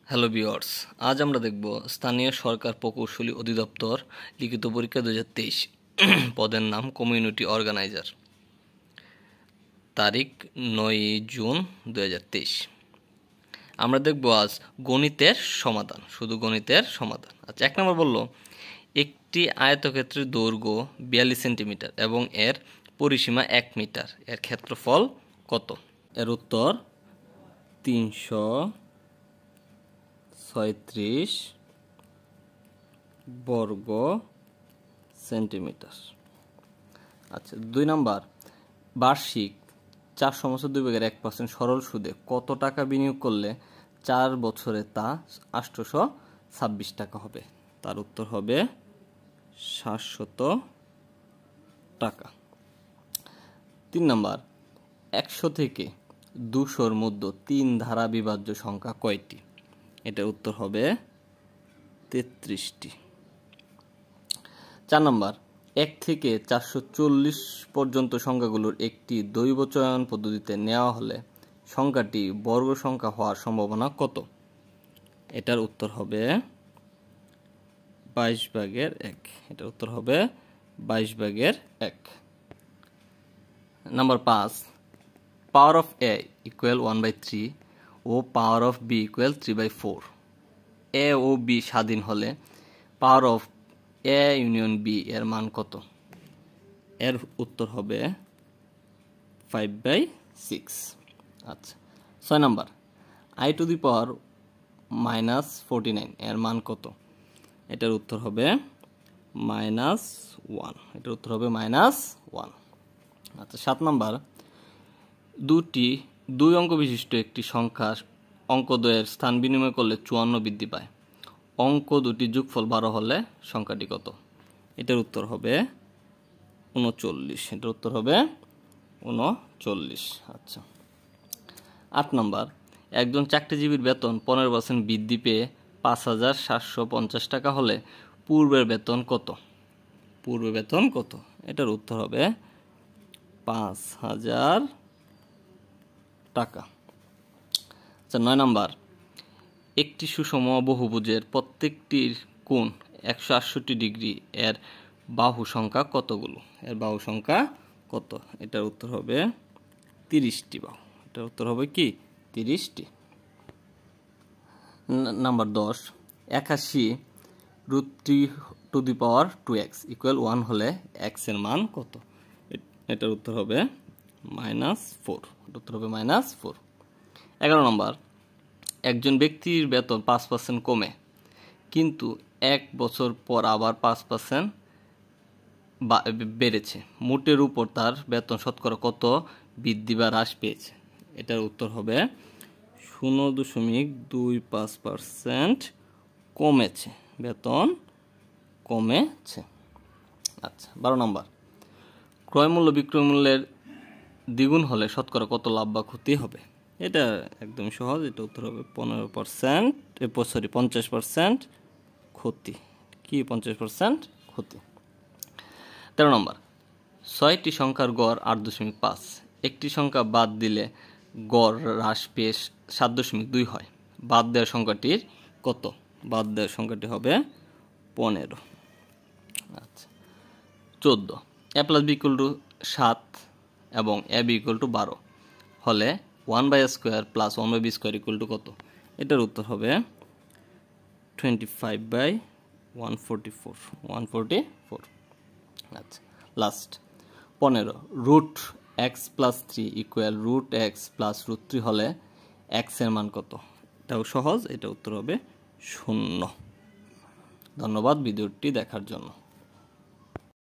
Hello viewers, আজ আমরা দেখব স্থানীয় সরকার প্রকৌশলী অধিদপ্তর লিখিত পরীক্ষা 2023 পদের নাম কমিউনিটি অর্গানাইজার, তারিখ 9 জুন 2023। আমরা দেখব আজ গণিতের সমাধান, শুধু গণিতের সমাধান। আচ্ছা, 1 নম্বর বলল একটি আয়তক্ষেত্রের দৈর্ঘ্য 42 সেন্টিমিটার এবং এর পরিসীমা 1 মিটার, এর ক্ষেত্রফল কত? এর উত্তর 336 বর্গ সেন্টিমিটার। আচ্ছা, 2 নম্বর বার্ষিক 4/2/1% সরল সুদে কত টাকা বিনিয়োগ করলে 4 বছরে তা 826 টাকা হবে? তার উত্তর হবে 700 টাকা। 3 নম্বর 100 থেকে 200-র মধ্যে 3 ধারা বিভাজ্য সংখ্যা কয়টি? এটার উত্তর হবে 33টি। 4 নম্বর 1 থেকে 440 পর্যন্ত সংখ্যাগুলোর একটি দৈব চয়ন পদ্ধতিতে নেওয়া হলে সংখ্যাটি বর্গ সংখ্যা হওয়ার সম্ভাবনা কত? এটার উত্তর হবে 22/1। এটার উত্তর হবে 22/1। Number 5 power of a equal 1/3 ও power of b equal 3/4। a ও b স্বাধীন হলে power of a union b এর মান কত? এর উত্তর হবে 5/6। আচ্ছা, 6 নম্বর i টু দি পাওয়ার -49 এর মান কত? এটার উত্তর হবে -1। এটার উত্তর হবে -1। আচ্ছা, 7 নম্বর 2 অঙ্ক বিশিষ্ট একটি সংখ্যা অঙ্কদ্বয়ের স্থান বিনিময় করলে 54 বৃদ্ধি পায়। অঙ্ক দুটি যোগফল 12 হলে সংখ্যাটি কত? এটার উত্তর হবে 39। এটার উত্তর হবে 39। আচ্ছা, 8 নম্বর একজন চাকরিজীবীর বেতন 15% বৃদ্ধি পেয়ে 5,750 টাকা হলে পূর্বের বেতন কত? পূর্বের বেতন কত? এটার উত্তর হবে 5,000 টাকা। আচ্ছা, 9 নম্বর একটি সুষম বহুভুজের প্রত্যেকটির কোণ 168 ডিগ্রি, এর বাহু সংখ্যা কতগুলো? এর বাহু সংখ্যা কত? এটার উত্তর হবে 30টি বাহু। এটার উত্তর হবে কি? 30টি। নাম্বার 10 81 √3 ইকুয়াল 1 হলে x এর মান কত? এটার উত্তর হবে -4। এটার উত্তর হবে -4। 11 নম্বর একজন ব্যক্তির বেতন 5% কমে, কিন্তু 1 বছর পর আবার 5% বেড়েছে। মোটের উপর তার বেতন শতকরা কত বৃদ্ধি বা হ্রাস পেয়েছে? এটার উত্তর হবে 0.25% কমেছে, বেতন কমেছে। আচ্ছা, 12 নম্বর ক্রয় মূল্য বিক্রয় মূল্যের দ্বিগুণ হলে শতকরা কত লাভ বা ক্ষতি হবে? এটা একদম সহজ। এটা উত্তর হবে 50% ক্ষতি। কি 50% ক্ষতি? 13 নম্বর 6টি সংখ্যার গড় 8.5। একটি সংখ্যা বাদ দিলে গড় হ্রাস পেয়ে 7.2 হয়। বাদ দেওয়ার সংখ্যাটির কত? বাদ দেওয়ার সংখ্যাটি হবে 15। আচ্ছা, 14 a + b = 7 এবং ab = 12 হলে 1/a² + 1/b² কত? এটার উত্তর হবে 25/144। আচ্ছা, লাস্ট 15 √x + 3 ইকুয়াল √x + √3 হলে x এর মান কত? এটাও সহজ। এটা উত্তর হবে 0। ধন্যবাদ ভিডিওটি দেখার জন্য।